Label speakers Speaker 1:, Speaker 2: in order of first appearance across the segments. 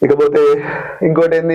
Speaker 1: ఇకపోతే ఇంకోటి ఏంది,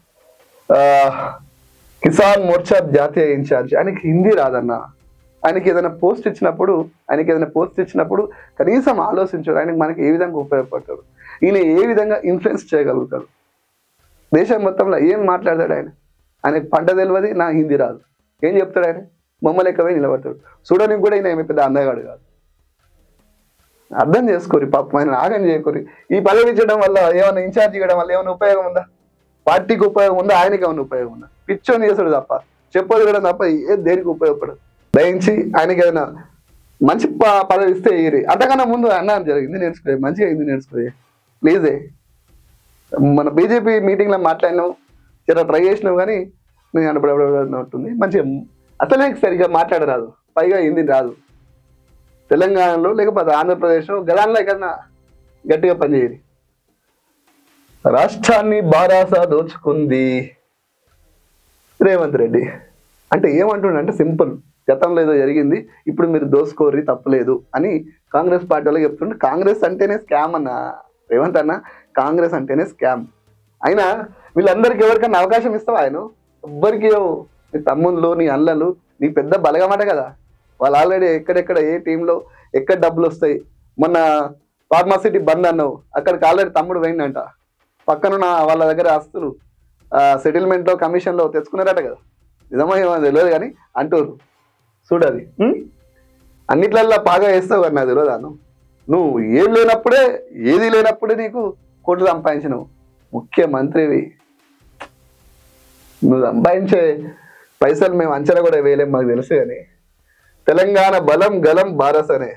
Speaker 1: కిసాన్ మోర్చా జాతీయ ఇన్ఛార్జ్, ఆయనకి హిందీ రాదన్న. ఆయనకి ఏదైనా పోస్ట్ ఇచ్చినప్పుడు కనీసం ఆలోచించాడు, ఆయనకి మనకి ఏ విధంగా ఉపయోగపడతాడు, ఈయన ఏ విధంగా ఇన్ఫ్లుయెన్స్ చేయగలుగుతాడు, దేశం మొత్తంలో ఏం మాట్లాడతాడు ఆయనకి పంట తెలియదు, నా హిందీ రాదు, ఏం చెప్తాడు ఆయన, మమ్మల్ని ఎక్కువే నిలబడతాడు. చూడడానికి కూడా ఈయన ఏమి పెద్ద అందగాడు కాదు. అర్థం చేసుకోరి పాపం, ఆయన ఆగం చేయకూరి. ఈ పదవి ఇచ్చడం వల్ల ఏమైనా ఇన్ఛార్జ్ ఇవ్వడం వల్ల ఏమైనా ఉపయోగం ఉందా, పార్టీకి ఉపయోగం ఉందా, ఆయనకి ఏమైనా ఉపయోగం ఉందా? పిచ్చోని చేస్తాడు తప్ప, చెప్పదు కూడా తప్ప దేనికి ఉపయోగపడదు. దయించి ఆయనకి ఏదైనా మంచి పదవి ఇస్తే ఇయ్యి. అంతకన్నా ముందు అన్న జరిగింది నేర్చుకోే, మంచిగా అయింది నేర్చుకోే ప్లీజే. మన బీజేపీ మీటింగ్లో మాట్లాడినావు, చాలా ట్రై చేసినావు, కానీ నేను అనుకుంటుంది మంచిగా అసలే సరిగ్గా మాట్లాడరాదు, పైగా హిందీ రాదు. తెలంగాణలో లేకపోతే ఆంధ్రప్రదేశ్లో గదాన్లో ఎక్కడన్నా గట్టిగా పనిచేయదు. రాష్ట్రాన్ని బారాస దోచుకుంది రేవంత్ రెడ్డి అంటే ఏమంటుండే, సింపుల్, గతంలో ఏదో జరిగింది, ఇప్పుడు మీరు దోసుకోరి తప్పలేదు అని కాంగ్రెస్ పార్టీ వాళ్ళకి చెప్తుంటే, కాంగ్రెస్ అంటేనే స్కామ్ అన్న రేవంత్ అన్న, కాంగ్రెస్ అంటేనే స్కామ్. అయినా వీళ్ళందరికీ ఎవరికన్నా అవకాశం ఇస్తావా? ఆయన ఎవ్వరికి, నీ తమ్ముళ్ళు, నీ అన్నలు, నీ పెద్ద బలగమాట కదా, వాళ్ళు ఆల్రెడీ ఎక్కడెక్కడ ఏ టీంలో ఎక్కడ డబ్బులు వస్తాయి. మొన్న ఫార్మాసిటీ బంద్ అన్నావు, అక్కడికి ఆల్రెడీ తమ్ముడు పోయిందంట, పక్కనున్న వాళ్ళ దగ్గర ఆస్తులు సెటిల్మెంట్లో కమిషన్లో తెచ్చుకున్నారట కదా, నిజమో ఏమో తెలియదు కానీ అంటూరు. చూడది అన్నిట్లల్లో బాగా వేస్తావు కానీ నాకు తెలియదు. నువ్వు ఏం లేనప్పుడే, ఏది లేనప్పుడే నీకు కోట్లు సంపాదించినవు, ముఖ్యమంత్రివి. నువ్వు సంపాదించే పైసలు మేము అంచనా కూడా వేయలేం, మాకు తెలుసు. కానీ తెలంగాణ బలం గలం బారస్ అనే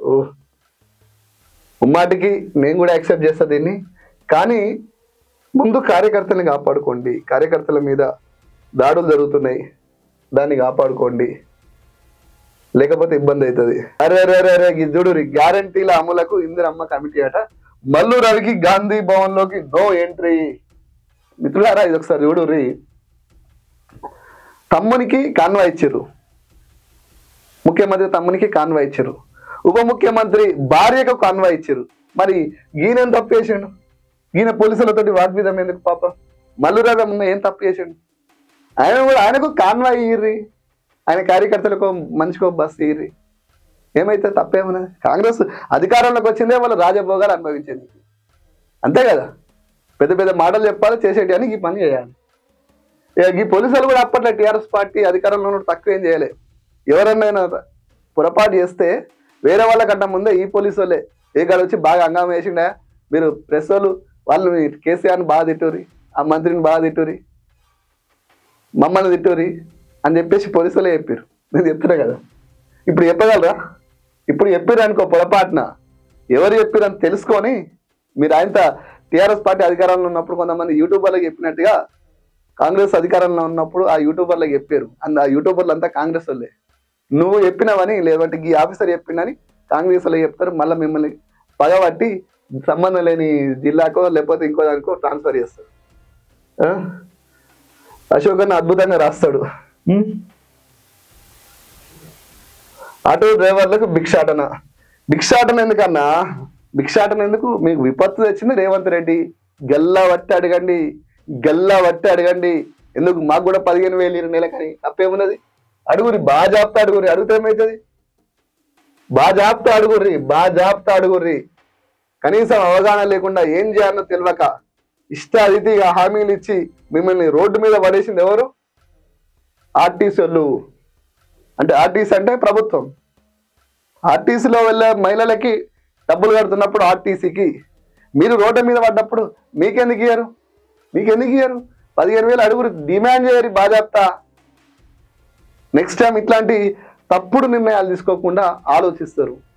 Speaker 1: ఉమ్మాటికి నేను కూడా యాక్సెప్ట్ చేస్తా దీన్ని. కానీ ముందు కార్యకర్తల్ని కాపాడుకోండి, కార్యకర్తల మీద దాడులు జరుగుతున్నాయి, దాన్ని కాపాడుకోండి, లేకపోతే ఇబ్బంది అవుతుంది. అరే చూడు, గ్యారంటీల అమలుకు ఇందిరమ్మ కమిటీ అట, మల్లు రవికి గాంధీ భవన్ లోకి నో ఎంట్రీ. మిత్రులారా ఇది ఒకసారి చూడు. తమ్మునికి కాన్వా ఇచ్చారు, ముఖ్యమంత్రి తమ్మునికి కాన్వా ఇచ్చారు, ఉప ముఖ్యమంత్రి భార్యకు కాన్వా ఇచ్చారు. మరి ఈయన ఏం తప్పు చేసాడు? ఈయన పోలీసులతోటి వాగ్విధం ఎందుకు? పాప మల్లు రవి ఉన్న ఏం తప్పు చేసాడు? ఆయనకు కాన్వా ఇయ్యి, ఆయన కార్యకర్తలకు మంచికో బస్సు ఇయ్యి, ఏమైతే తప్పేమన్నా? కాంగ్రెస్ అధికారంలోకి వచ్చిందే వాళ్ళు రాజభోగాలు అనుభవించేది, అంతే కదా. పెద్ద పెద్ద మాటలు చెప్పాలి, చేసేటి అని ఈ పని చేయాలి. ఈ పోలీసులు కూడా అప్పట్లో టీఆర్ఎస్ పార్టీ అధికారంలో ఉన్నప్పుడు తక్కువ ఏం చేయలే. ఎవరన్నా పొరపాటు చేస్తే వేరే వాళ్ళకంటే ముందే ఈ పోలీసు వాళ్ళే ఏ కాడ వచ్చి బాగా హంగామా వేసిండా, మీరు ప్రెస్ వాళ్ళు కేసీఆర్ని బాగా తిట్టూరి, ఆ మంత్రిని బాగా తిట్టూరి, మమ్మల్ని తిట్టూరి అని చెప్పేసి పోలీసు వాళ్ళే చెప్పారు. నేను చెప్తున్నా కదా, ఇప్పుడు చెప్పగలరా? ఇప్పుడు చెప్పారు అనుకో పొరపాటున, ఎవరు చెప్పారు అని తెలుసుకొని మీరు ఆయనతో టీఆర్ఎస్ పార్టీ అధికారంలో ఉన్నప్పుడు కొంతమంది యూట్యూబర్లకు చెప్పినట్టుగా కాంగ్రెస్ అధికారంలో ఉన్నప్పుడు ఆ యూట్యూబర్లకు చెప్పారు. ఆ యూట్యూబర్లు అంతా కాంగ్రెస్ వాళ్ళే. నువ్వు చెప్పినావని, లేదంటే ఈ ఆఫీసర్ చెప్పిందని కాంగ్రెస్ వాళ్ళే చెప్తారు. మళ్ళీ మిమ్మల్ని పగబట్టి సంబంధం లేని జిల్లాకో లేకపోతే ఇంకో దానికో ట్రాన్స్ఫర్ చేస్తాడు. అశోక్ అన్న అద్భుతంగా రాస్తాడు. ఆటో డ్రైవర్లకు భిక్షాటన ఎందుకన్నా? భిక్షాటన ఎందుకు? మీకు విపత్తు తెచ్చింది రేవంత్ రెడ్డి. గల్లా వట్టి అడగండి. ఎందుకు? మాకు కూడా 15,000 నెలకని తప్పేమున్నది? అడుగురి, బాజాప్తా అడుగురి, అడిగితే ఏమవుతుంది? బాజాప్తా అడుగుర్రి. కనీసం అవగాహన లేకుండా ఏం చేయాలో తెలియక ఇష్టారీతిగా హామీలు ఇచ్చి మిమ్మల్ని రోడ్డు మీద పడేసింది ఎవరు? ఆర్టీసీ వాళ్ళు. అంటే ఆర్టీసీ అంటే ప్రభుత్వం. ఆర్టీసీలో వెళ్ళే మహిళలకి డబ్బులు కడుతున్నప్పుడు ఆర్టీసీకి మీరు రోడ్డు మీద పడ్డప్పుడు మీకెందుకు ఇయ్యరు? 15,000 అడుగురు, డిమాండ్ చేయరు బాజాప్తా. నెక్స్ట్ టైం ఇట్లాంటి తప్పుడు నిర్ణయాలు తీసుకోకుండా ఆలోచిస్తారు.